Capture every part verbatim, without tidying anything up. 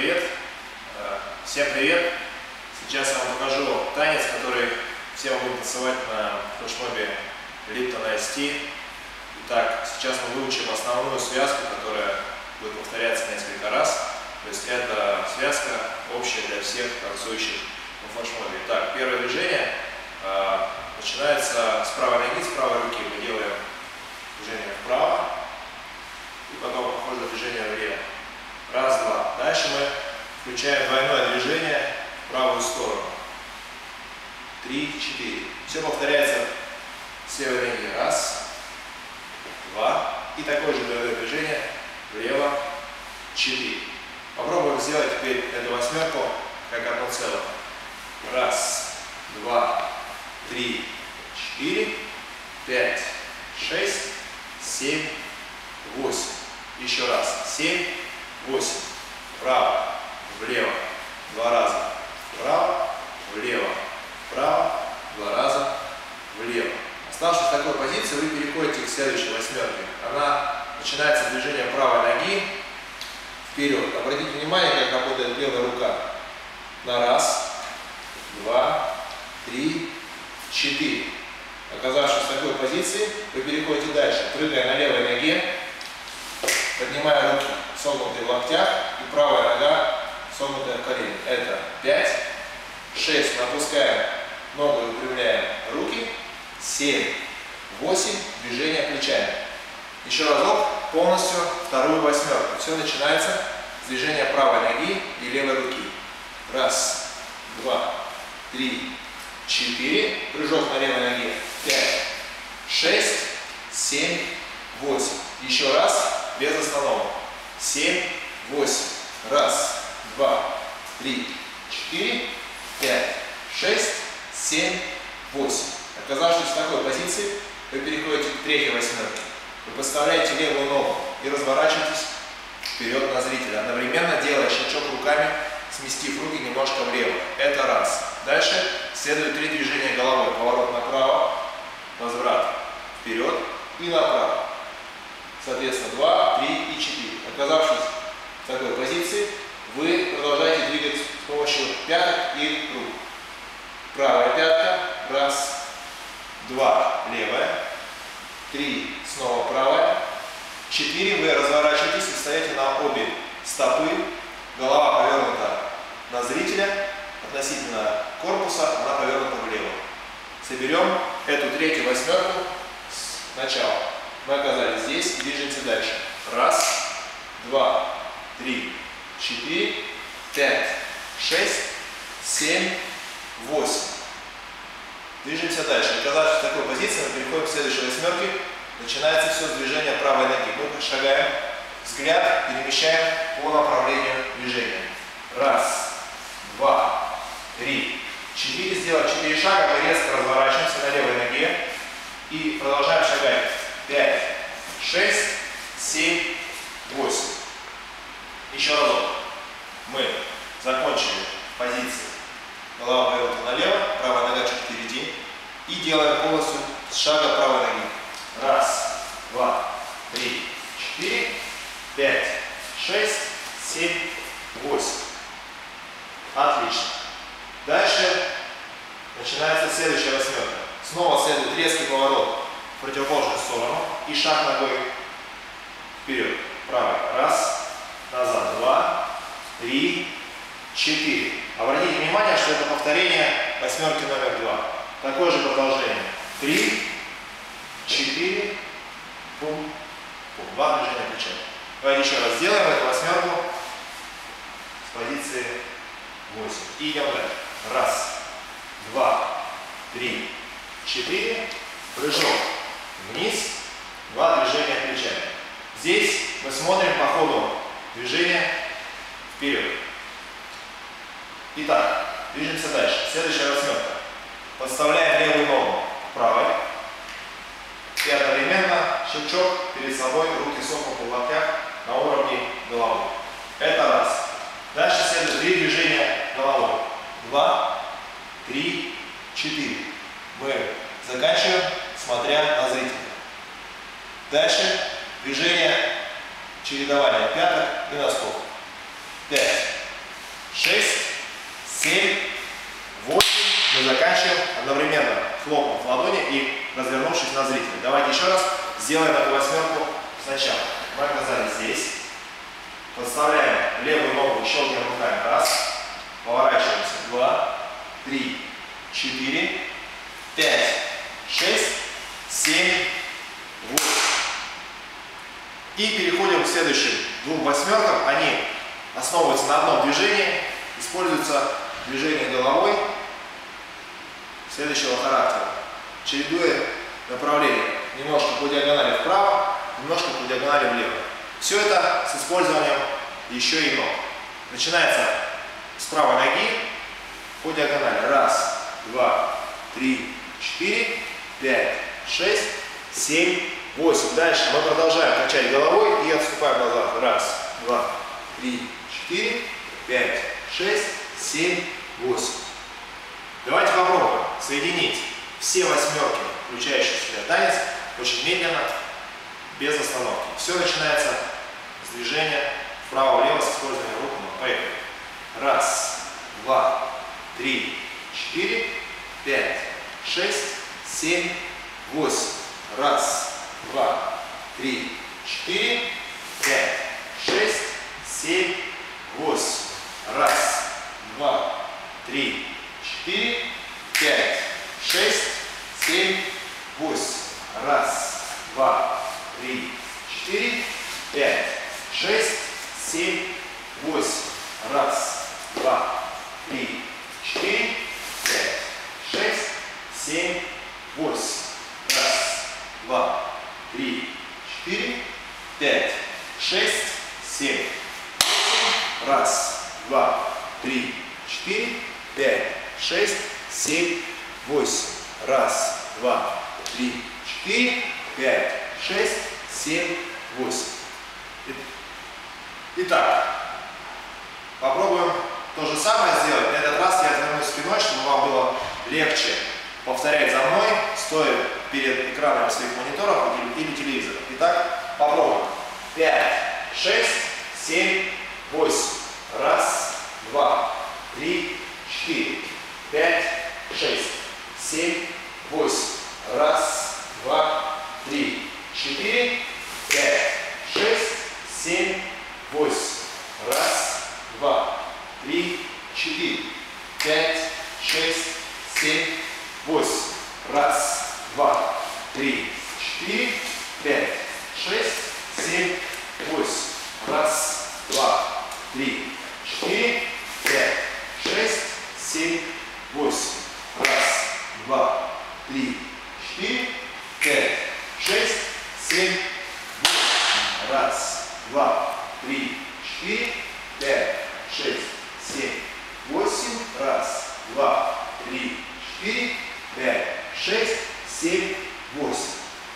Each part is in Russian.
привет! Всем привет! Сейчас я вам покажу танец, который все могут танцевать на флешмобе Lipton Ice Tea. Итак, сейчас мы выучим основную связку, которая будет повторяться несколько раз. То есть это связка общая для всех танцующих на флешмобе. Итак, первое движение э, начинается с правой ноги, с правой руки. Мы делаем движение вправо и потом похожее движение влево. Раз, два. Дальше мы включаем двойное движение в правую сторону. Три, четыре. Все повторяется с левой ноги. Раз, два. И такое же двойное движение влево. Четыре. Попробуем сделать теперь эту восьмерку как одно целое. Раз, два, три, четыре, пять, шесть, семь, восемь. Еще раз. Семь, восемь. Вправо, влево. Два раза. Вправо, влево. Вправо, два раза, влево. Оставшись в такой позиции, вы переходите к следующей восьмерке. Она начинается с движения правой ноги вперед. Обратите внимание, как работает левая рука. На раз, два, три, четыре. Оказавшись в такой позиции, вы переходите дальше, прыгая на левой ноге, поднимая руки, согнутые в локтях, и правая нога, согнутая в колене. Это пять, шесть, мы опускаем ногу и выпрямляем руки, семь, восемь, движение плечами. Еще разок, полностью вторую восьмерку. Все начинается с движения правой ноги и левой руки. Раз, два, три, четыре, прыжок на левой ноге, пять, шесть, семь, восемь. Еще раз, без остановок. семь, восемь. Раз, два, три, четыре, пять, шесть, семь, восемь. Оказавшись в такой позиции, вы переходите к третьей восьмерке. Вы подставляете левую ногу и разворачиваетесь вперед на зрителя, одновременно делая щелчок руками, сместив руки немножко влево. Это раз. Дальше следует три движения головой. Поворот направо, возврат вперед и направо. Соответственно, два, три и четыре. Оказавшись в такой позиции, вы продолжаете двигать с помощью пяток и рук. Правая пятка. Раз, два, левая. Три, снова правая. Четыре, вы разворачиваетесь и встаете на обе стопы. Голова повернута на зрителя. Относительно корпуса она повернута влево. Соберем эту третью восьмерку с начала. Мы оказались здесь и движемся дальше. Раз, два, три, четыре, пять, шесть, семь, восемь. Движемся дальше. Оказавшись в такой позиции, мы переходим к следующей восьмерке. Начинается все с движения правой ноги. Мы шагаем, взгляд перемещаем по направлению движения. Раз, два, три, четыре. Сделав четыре шага, мы резко разворачиваемся на левой ноге и продолжаем шагать. пять, шесть, семь, восемь. Еще разок. Мы закончили позиции. Голова повернута налево, правая нога чуть впереди. И делаем полностью с шага правой ноги. Раз, два, три, четыре, пять, шесть, семь, восемь. Отлично. Дальше начинается следующая восьмерка. Снова следует резкий поворот в противоположную сторону и шаг ногой вперед. Правый. Раз, назад. Два, три, четыре. Обратите внимание, что это повторение восьмерки номер два. Такое же продолжение. Три, четыре, пум, пум. Два движения плечами. Давайте еще раз сделаем эту восьмерку с позиции восемь. И идем дальше. Раз, два, три, четыре. Прыжок вниз. Два движения плечами. Здесь мы смотрим по ходу движения вперед. Итак, движемся дальше. Следующая восьмерка. Подставляем левую ногу правой. И одновременно щелчок перед собой, руки согнуты в локтях на уровне головы. Это раз. Дальше следует три движения головой. Два, три, четыре. Мы заканчиваем, смотря на зрителя. Дальше движение чередования пяток и носков. Пять, шесть, семь, восемь. Мы заканчиваем одновременно, хлопнув в ладони и развернувшись на зрителя. Давайте еще раз сделаем эту восьмерку сначала. Мы оказались здесь. Подставляем левую ногу, щелкаем руками. Раз. Поворачиваемся. Два, три, четыре, пять, шесть, семь, восемь. И переходим к следующим двум восьмеркам. Они основываются на одном движении. Используется движение головой следующего характера, чередуя направление немножко по диагонали вправо, немножко по диагонали влево. Все это с использованием еще и ног. Начинается с правой ноги по диагонали. Раз, два, три, четыре, пять, шесть, семь, восемь. Дальше мы продолжаем качать головой и отступаем назад. Раз, два, три, четыре, пять, шесть, семь, восемь. Давайте попробуем соединить все восьмерки, включающие в себя танец, очень медленно, без остановки. Все начинается с движения вправо-влево с использованием рук. Поехали. Раз, два, три, четыре, пять, шесть, семь, восемь. Раз, два, три, четыре, пять, шесть, семь, восемь. Раз, два, три, четыре, пять, шесть, семь, восемь. Раз, два, три, четыре, пять, шесть, семь, восемь. Раз, два, три, четыре, пять, шесть, семь, восемь. Раз, два, три, четыре, пять, шесть, семь, восемь. Раз, два, три, четыре, пять, шесть, семь, восемь. Раз, два, три, четыре, пять, шесть, семь, восемь. Итак, попробуем то же самое сделать. На этот раз я развернусь спиной, чтобы вам было легче повторять за мной, стоя перед экранами своих мониторов или телевизоров. Итак, попробуем. пять, шесть, семь, восемь. Раз, два, три, четыре, пять, шесть, семь, восемь. Раз, два, три, четыре, пять, шесть, семь, восемь. Раз, два, три, четыре, пять, шесть, семь, восемь. Раз, два, три, четыре, пять, шесть, семь, восемь. Раз, два, три, четыре, пять, шесть, семь, восемь. Раз, два, три, четыре, пять, шесть, семь, восемь. Раз, два, три, четыре, пять, шесть, семь, восемь. Раз, два, три, четыре, пять, шесть, семь, восемь.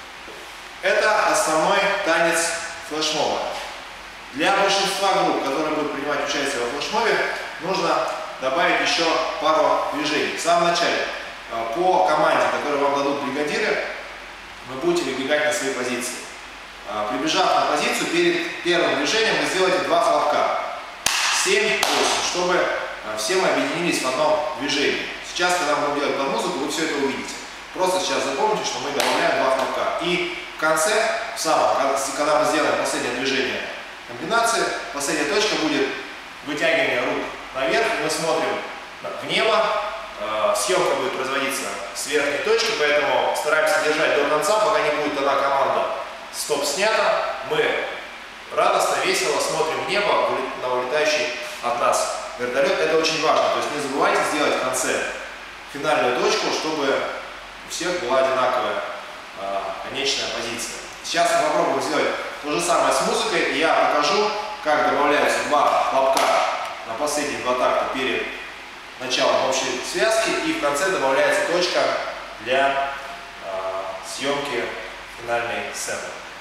Это основной танец флешмоба. Для большинства групп, которые будут принимать участие во флешмобе, нужно добавить еще пару движений. В самом начале, по команде, которую вам дадут бригадиры, вы будете выбегать на свои позиции. Прибежав на позицию, перед первым движением вы сделаете два хлопка. семь, восемь, чтобы все мы объединились в одном движении. Сейчас, когда мы будем делать под музыку, вы все это увидите. Просто сейчас запомните, что мы добавляем два хлопка. И в конце, в самом, когда мы сделаем последнее движение комбинации, последняя точка будет вытягивание рук наверх, и мы смотрим в небо. Съемка будет производиться с верхней точки, поэтому стараемся держать до конца, пока не будет дана команда «Стоп, снято». Мы радостно, весело смотрим в небо на улетающий от нас вертолет. Это очень важно, то есть не забывайте сделать в конце финальную точку, чтобы у всех была одинаковая э, конечная позиция. Сейчас мы попробуем сделать то же самое с музыкой, и я покажу, как добавляются два хлопка на последние два такта перед началом общей связки, и в конце добавляется точка для э, съемки финальной сцены.